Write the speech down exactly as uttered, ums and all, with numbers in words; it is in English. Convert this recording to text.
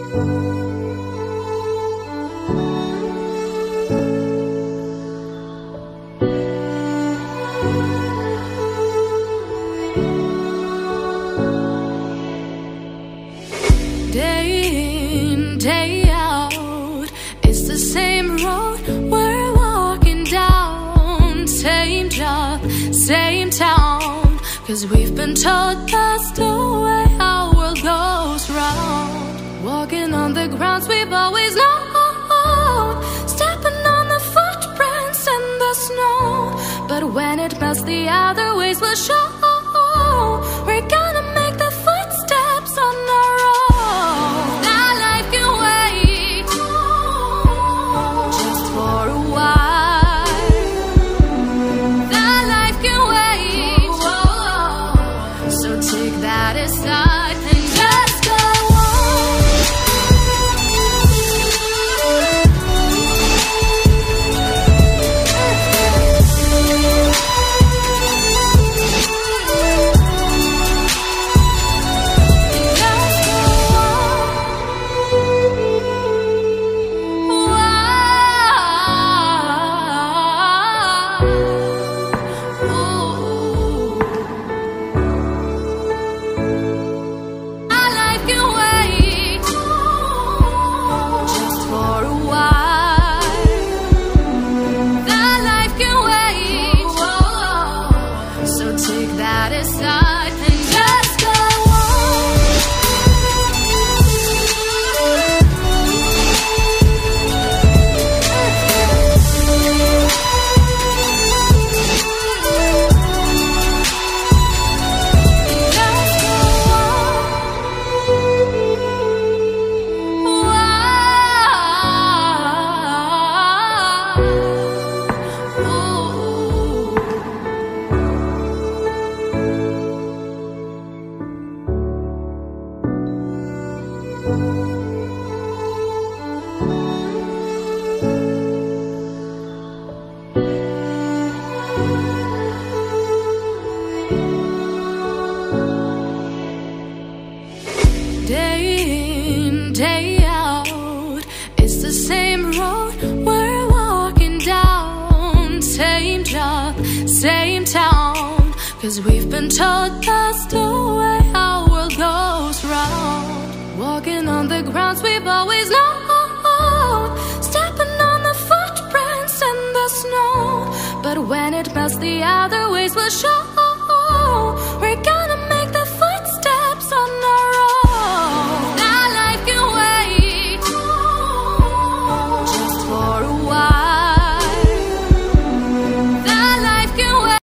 Day in, day out, it's the same road we're walking down. Same job, same town, 'cause we've been told that's the way our world goes round. Walking on the grounds we've always known, stepping on the footprints in the snow. But when it melts, the other ways will show. We're gonna make the footsteps on our own. That life can wait, just for a while. That life can wait, so take that aside and just go on. Day in, day out, it's the same road we're walking down. Same job, same town, 'cause we've been told that's the way our world goes round. Walking on the grounds we've always known, stepping on the footprints in the snow. But when it melts, the other ways will show. We're